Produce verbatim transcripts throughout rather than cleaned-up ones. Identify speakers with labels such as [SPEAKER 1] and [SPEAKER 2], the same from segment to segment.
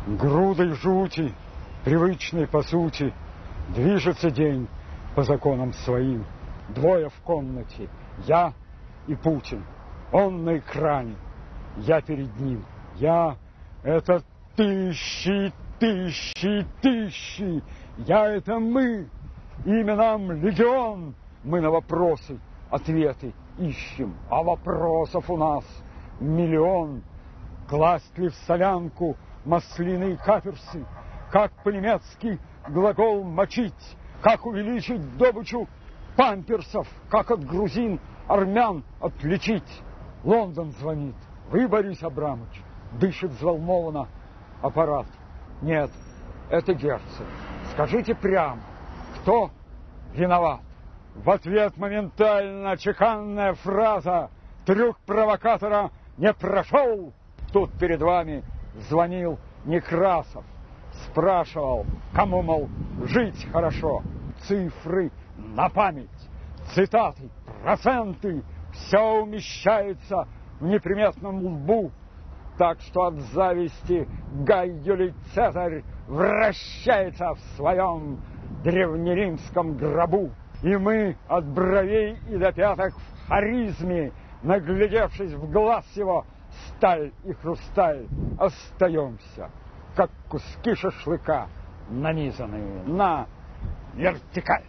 [SPEAKER 1] грудой жути, привычной по сути, движется день по законам своим. Двое в комнате, я и Путин. Он на экране, я перед ним. Я — это тысячи, тысячи, тысячи. Я — это мы. Имя нам легион. Мы на вопросы ответы ищем, а вопросов у нас миллион. Класть ли в солянку маслины и каперсы? Как по-немецки глагол мочить? Как увеличить добычу памперсов? Как от грузин армян отличить? Лондон звонит. Вы, Борис Абрамович? Дышит взволнованно аппарат. Нет, это Герцен. Скажите прямо, кто виноват? В ответ моментально чеканная фраза. Трюк провокатора не прошел. Тут перед вами звонил Некрасов. Спрашивал, кому, мол, жить хорошо. Цифры на память, цитаты, проценты. Все умещается в неприметном лбу. Так что от зависти Гай Юлий Цезарь вращается в своем древнеримском гробу. И мы от бровей и до пяток в харизме, наглядевшись в глаз его, сталь и хрусталь, остаемся, как куски шашлыка, нанизанные на вертикаль.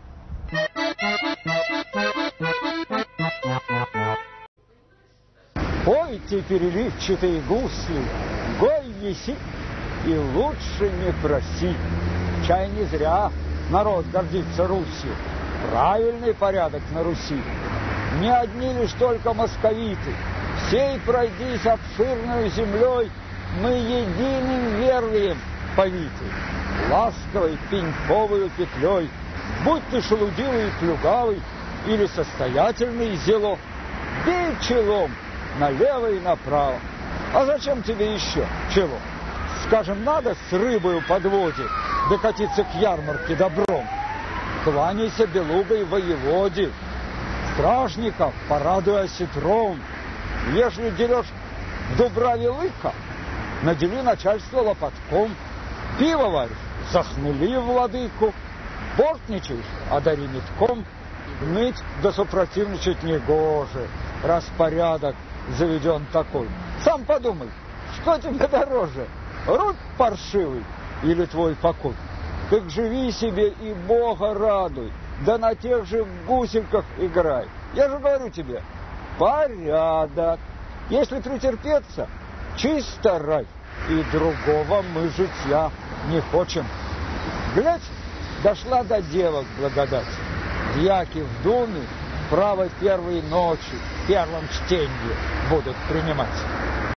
[SPEAKER 1] Пойте переливчатые гусли, гой еси, и лучше не проси. Чай не зря народ гордится Русью. Правильный порядок на Руси. Не одни лишь только московиты. Всей пройдись обширную землей, мы единым верием повиты. Ласковой пеньковою петлей, будь ты шелудивый и плюгавый, или состоятельный зело, бей челом налево и направо. А зачем тебе еще чего? Скажем, надо с рыбою подводе докатиться к ярмарке добром. Кланяйся белугой воеводе, стражников порадуй осетром. Ежели дерешь в Дубраве лыка, надели начальство лопатком. Пиво варишь, захмели владыку. Бортничаешь, одари метком. Ныть да супротивничать негоже, раз порядок заведен такой. Сам подумай, что тебе дороже, руль паршивый или твой покой? Так живи себе и Бога радуй, да на тех же гусельках играй. Я же говорю тебе, порядок. Если претерпеться, чисто рай. И другого мы житья не хочем. Глядь, дошла до девок благодать. Дьяки в думе право первой ночи в первом чтении будут принимать.